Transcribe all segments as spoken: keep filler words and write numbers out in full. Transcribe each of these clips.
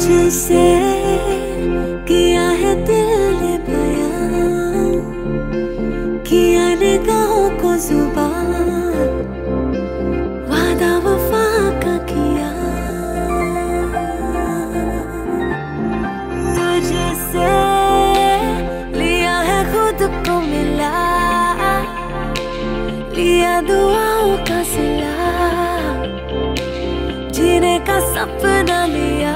तुझसे किया है दिल ने बयां, किया निगाहों को जुबान, वादा वफा का किया। तुझसे लिया है खुद को मिला, लिया दुआओं का सिला, जीने का सपना लिया।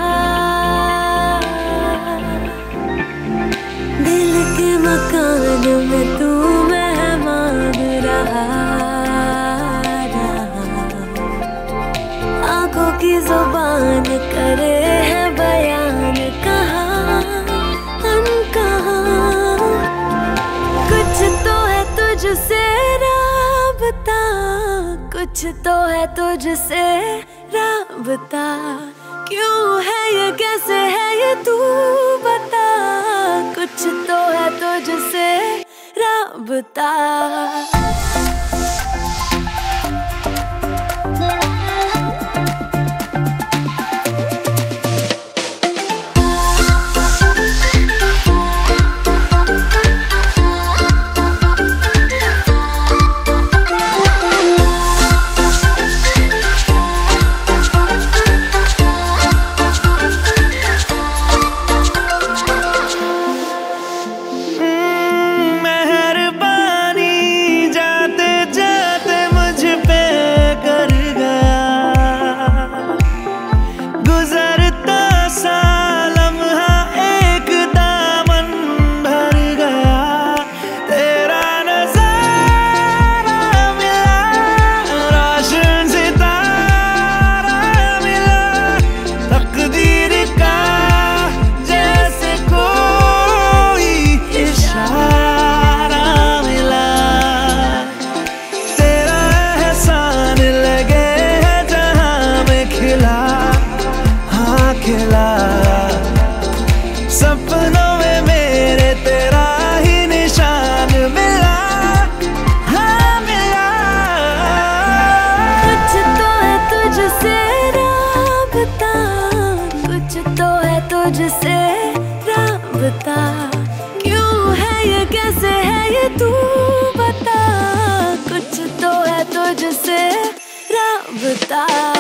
दिल के मकान में तू मेहमान रहा, आंखों की जुबान करे है बयान, कहाँ अनकहा। कुछ तो है तुझसे राबता, कुछ तो है तुझसे राबता, क्यों है ये कैसे है ये तू बता। कुछ तो है तुझसे राबता। सपनों में मेरे तेरा ही निशान मिला, हाँ मिला। कुछ तो है तुझसे राबता, कुछ तो है तुझसे राबता, क्यों है ये कैसे है ये तू बता। कुछ तो है तुझसे राबता।